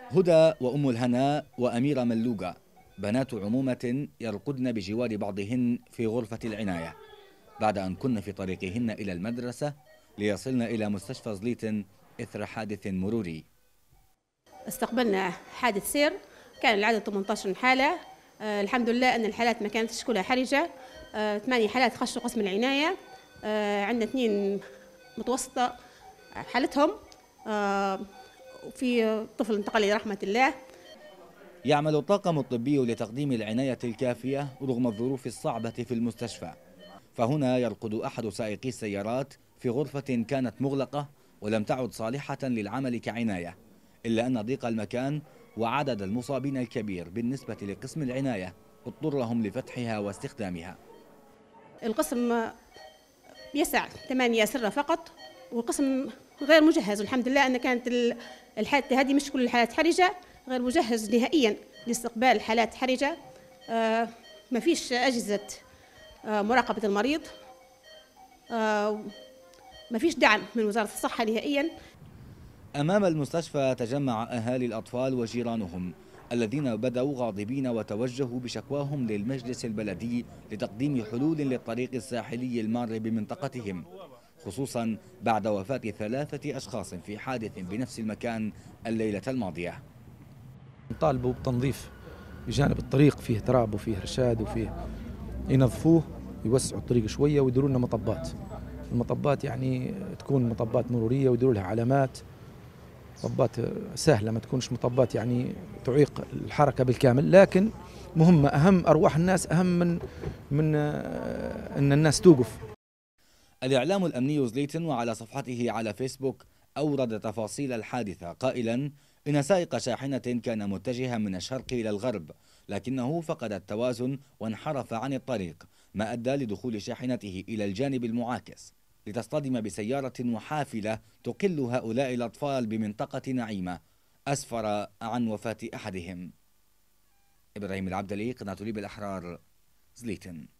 هدى وأم الهناء وأميرة ملوقة بنات عمومة يرقدن بجوار بعضهن في غرفة العناية بعد أن كن في طريقهن إلى المدرسة ليصلن إلى مستشفى زليتن إثر حادث مروري. استقبلنا حادث سير، كان العدد 18 حالة. الحمد لله أن الحالات ما كانتش كلها حرجة. 8 حالات خشوا قسم العناية. عندنا 2 متوسطة حالتهم، وفي طفل انتقل إلى رحمة الله. يعمل الطاقم الطبي لتقديم العناية الكافية رغم الظروف الصعبة في المستشفى، فهنا يرقد أحد سائقي السيارات في غرفة كانت مغلقة ولم تعد صالحة للعمل كعناية، إلا أن ضيق المكان وعدد المصابين الكبير بالنسبة لقسم العناية اضطرهم لفتحها واستخدامها. القسم يسع 8 أسرة فقط، والقسم غير مجهز. الحمد لله أن كانت الحالات هذه مش كل الحالات حرجة، غير مجهز نهائيا لاستقبال حالات حرجة. ما فيش أجهزة مراقبة المريض، ما فيش دعم من وزارة الصحة نهائيا. أمام المستشفى تجمع أهالي الأطفال وجيرانهم الذين بدأوا غاضبين وتوجهوا بشكواهم للمجلس البلدي لتقديم حلول للطريق الساحلي المار بمنطقتهم، خصوصا بعد وفاة 3 أشخاص في حادث بنفس المكان الليلة الماضية. نطالبوا بتنظيف بجانب الطريق، فيه تراب وفيه رشاد وفيه ينظفوه، يوسعوا الطريق شوية ويديروا لنا مطبات. المطبات يعني تكون مطبات مرورية ويديروا لها علامات، مطبات سهلة، ما تكونش مطبات يعني تعيق الحركة بالكامل. لكن مهمة، أهم أرواح الناس أهم من أن الناس توقف. الإعلام الأمني زليتن وعلى صفحته على فيسبوك أورد تفاصيل الحادثة قائلا إن سائق شاحنة كان متجها من الشرق إلى الغرب، لكنه فقد التوازن وانحرف عن الطريق، ما أدى لدخول شاحنته إلى الجانب المعاكس لتصطدم بسيارة وحافلة تقل هؤلاء الأطفال بمنطقة نعيمة، أسفر عن وفاة أحدهم. إبراهيم العبدلي، قناة ليبيا الأحرار، زليتن.